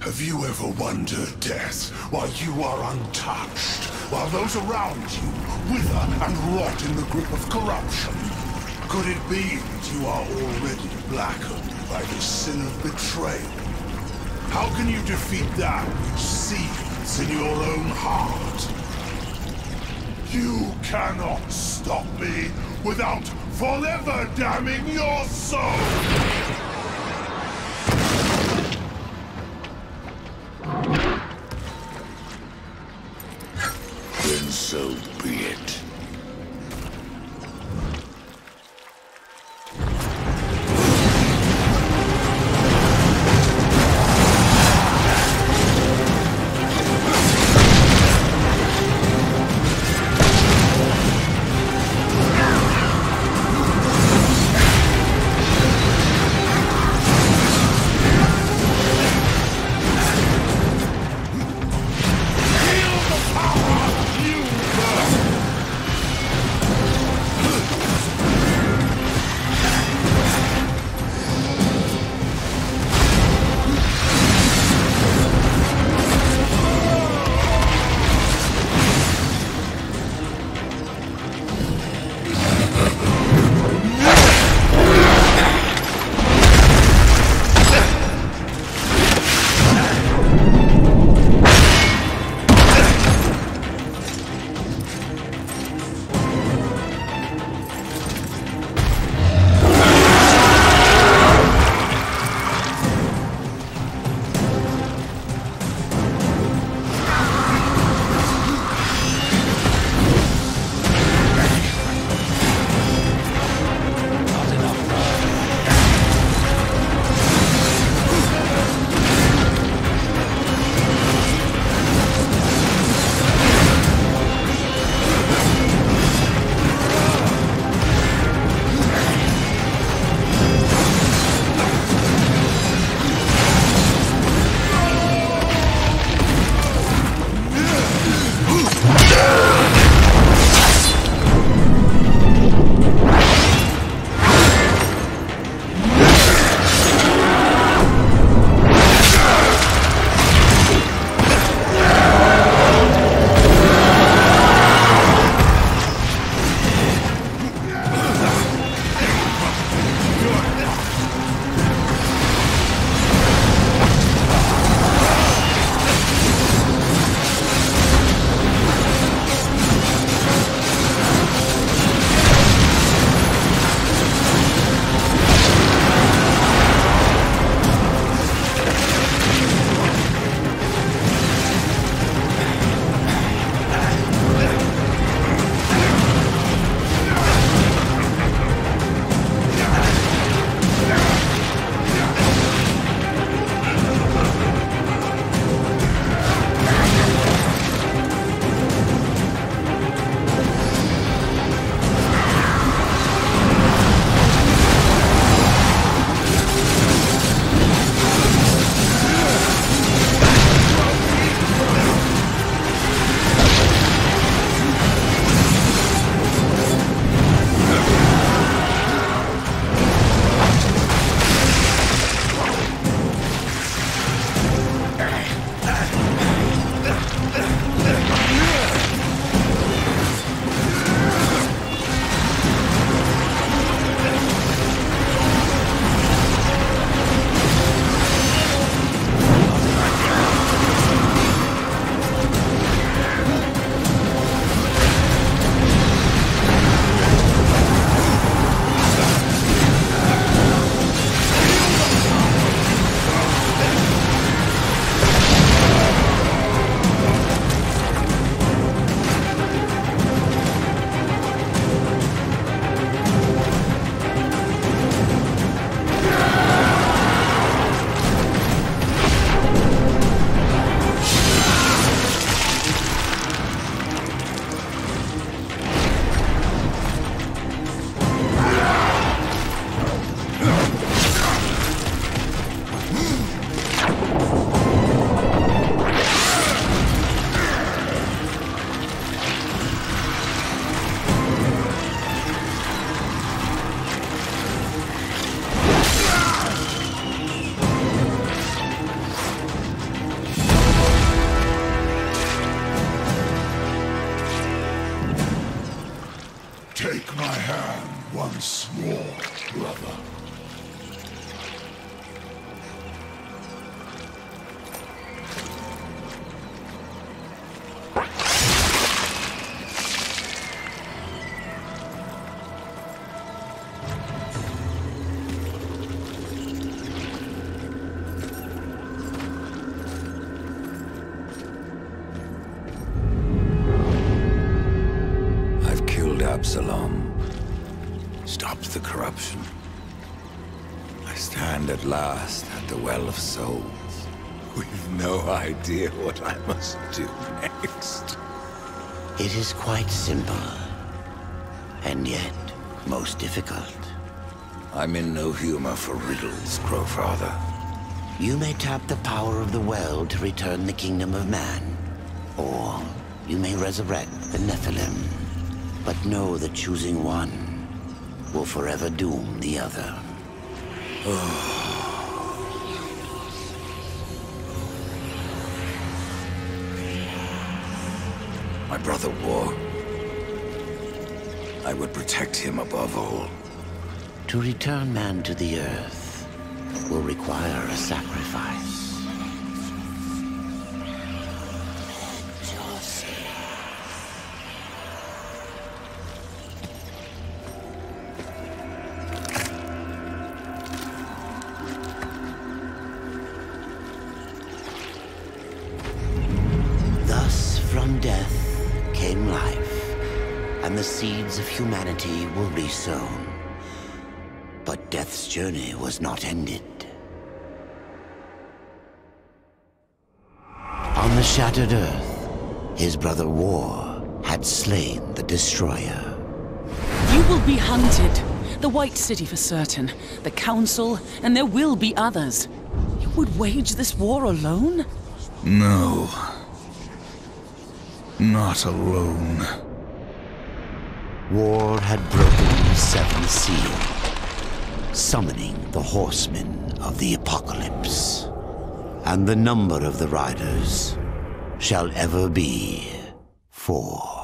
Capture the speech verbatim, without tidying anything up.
Have you ever wondered, Death, why you are untouched, while those around you wither and rot in the grip of corruption? Could it be that you are already blackened by the sin of betrayal? How can you defeat that which seethes in your own heart? You cannot stop me without forever damning your soul! Then so be it. once more, brother. Absalom. Stopped the corruption. I stand at last at the Well of Souls, with no idea what I must do next. It is quite simple, and yet most difficult. I'm in no humor for riddles, Crowfather. You may tap the power of the well to return the kingdom of man, or you may resurrect the Nephilim. But know that choosing one will forever doom the other. My brother War. I would protect him above all. To return man to the earth will require a sacrifice. From death came life, and the seeds of humanity will be sown. But death's journey was not ended. On the shattered earth, his brother War had slain the Destroyer. You will be hunted. The White City for certain, the Council, and there will be others. You would wage this war alone? No. Not alone. War had broken the seventh seal, summoning the horsemen of the apocalypse. And the number of the riders shall ever be four.